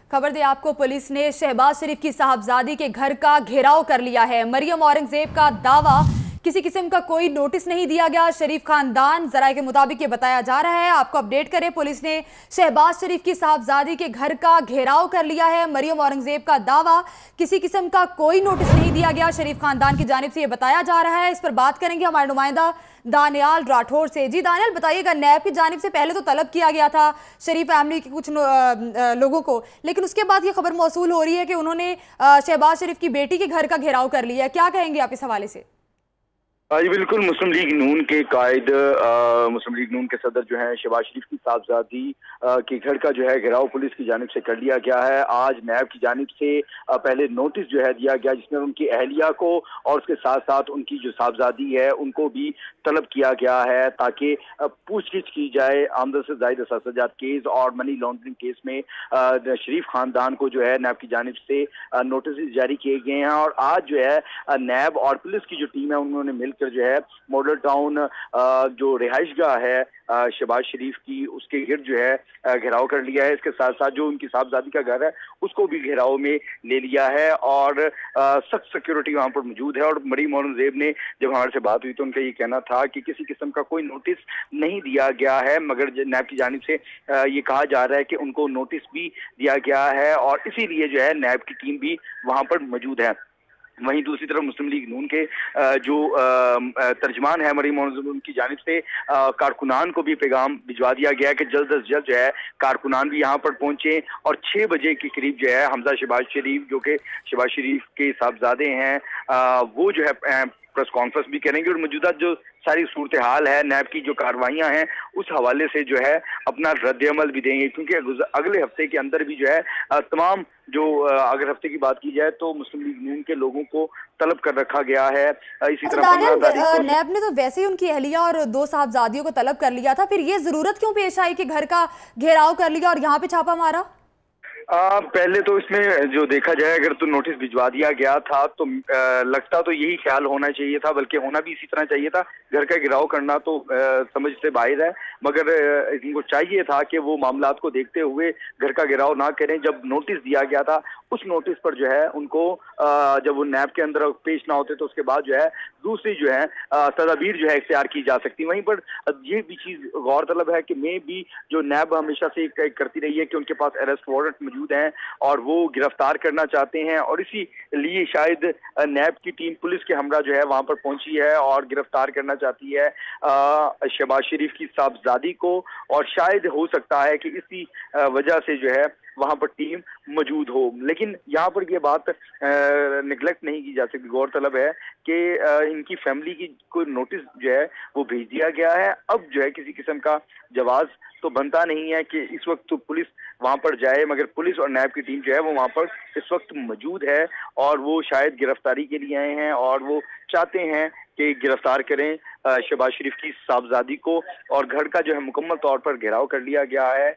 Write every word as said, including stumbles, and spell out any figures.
खबर दे आपको, पुलिस ने शहबाज शरीफ की साहबजादी के घर का घेराव कर लिया है। मरियम औरंगजेब का दावा, किसी किस्म का कोई नोटिस नहीं दिया गया। शरीफ खानदान जराये के मुताबिक ये बताया जा रहा है। आपको अपडेट करें, पुलिस ने शहबाज शरीफ की साहबजादी के घर का घेराव कर लिया है। मरियम औरंगजेब का दावा, किसी किस्म का कोई नोटिस नहीं दिया गया। शरीफ खानदान की जानिब से ये बताया जा रहा है। इस पर बात करेंगे हमारे नुमाइंदा दानियाल राठौर से। जी दानियाल, बताइएगा, नैब की जानिब से पहले तो तलब किया गया था शरीफ फैमिली के कुछ लोगों को, लेकिन उसके बाद ये खबर मौसूल हो रही है कि उन्होंने शहबाज शरीफ की बेटी के घर का घेराव कर लिया है। क्या कहेंगे आप इस हवाले से? जी बिल्कुल, मुस्लिम लीग नून के कायद मुस्लिम लीग नून के सदर जो है शहबाज शरीफ की साहबजादी के घर का जो है घेराव पुलिस की जानिब से कर लिया गया है। आज नैब की जानिब से पहले नोटिस जो है दिया गया, जिसमें उनकी अहलिया को और उसके साथ साथ उनकी जो साहबजादी है उनको भी तलब किया गया है, ताकि पूछगिछ की जाए आमदन से जायद असासाजात केस और मनी लॉन्ड्रिंग केस में शरीफ खानदान को जो है नैब की जानिब से नोटिस जारी किए गए हैं। और आज जो है नैब और पुलिस की जो टीम है उन्होंने मिल जो है मॉडल टाउन जो रिहाइशगाह है शहबाज शरीफ की, उसके गिर्द जो है घेराव कर लिया है। इसके साथ साथ जो उनकी साहबजादी का घर है उसको भी घेराव में ले लिया है और सख्त सिक्योरिटी वहां पर मौजूद है। और मरियम औरंगजेब ने जब हमारे से बात हुई तो उनका ये कहना था कि किसी किस्म का कोई नोटिस नहीं दिया गया है, मगर नैब की जानिब से ये कहा जा रहा है कि उनको नोटिस भी दिया गया है और इसीलिए जो है नैब की टीम भी वहां पर मौजूद है। वहीं दूसरी तरफ मुस्लिम लीग नून के जो तर्जमान है मरियम औरंगजेब, उनकी जानिब से कारकुनान को भी पैगाम भिजवा दिया गया है कि जल्द अज जल्द जो है कारकुनान भी यहाँ पर पहुंचे और छः बजे के करीब जो है हमजा शहबाज शरीफ, जो कि शहबाज शरीफ के साहबजादे हैं, वो जो है प्रेस कॉन्फ्रेंस भी करेंगे और मौजूदा जो सारी सूरत हाल है, नैब की जो कार्रवाइयाँ हैं उस हवाले से जो है अपना रद्द-ए-अमल भी देंगे, क्योंकि अगले हफ्ते के अंदर भी जो है तमाम जो अगर हफ्ते की बात की जाए तो मुस्लिम लीग नून के लोगों को तलब कर रखा गया है। इसी तरह नैब ने तो वैसे ही उनकी अहलिया और दो साहबजादियों को तलब कर लिया था, फिर ये जरूरत क्यों पेश आई कि घर का घेराव कर लिया और यहाँ पे छापा मारा? आ, पहले तो इसमें जो देखा जाए, अगर तो नोटिस भिजवा दिया गया था तो आ, लगता तो यही ख्याल होना चाहिए था, बल्कि होना भी इसी तरह चाहिए था। घर का गिराव करना तो आ, समझ से बाहर है, मगर इनको चाहिए था कि वो मामलात को देखते हुए घर का गिराव ना करें। जब नोटिस दिया गया था उस नोटिस पर जो है उनको आ, जब वो नैब के अंदर पेश ना होते तो उसके बाद जो है दूसरी जो है तदाबीर जो है इख्तियार की जा सकती। वहीं पर ये भी चीज़ गौरतलब है कि मे भी जो नैब हमेशा से करती रही है कि उनके पास अरेस्ट वारंट मौजूद हैं और वो गिरफ्तार करना चाहते हैं, और इसी लिए शायद नैब की टीम पुलिस के हमरा जो है वहां पर पहुंची है और गिरफ्तार करना चाहती है शहबाज शरीफ की साहबजादी को। और शायद हो सकता है कि इसी वजह से जो है वहां पर टीम मौजूद हो। लेकिन यहाँ पर यह बात निगलेक्ट नहीं की जा सकती, गौरतलब है कि इनकी फैमिली की कोई नोटिस जो है वो भेज दिया गया है। अब जो है किसी किस्म का जवाब तो बनता नहीं है कि इस वक्त तो पुलिस वहां पर जाए, मगर पुलिस और नैब की टीम जो है वो वहां पर इस वक्त मौजूद है और वो शायद गिरफ्तारी के लिए आए हैं और वो चाहते हैं कि गिरफ्तार करें शहबाज शरीफ की साहबजादी को। और घर का जो है मुकम्मल तौर पर घेराव कर लिया गया है।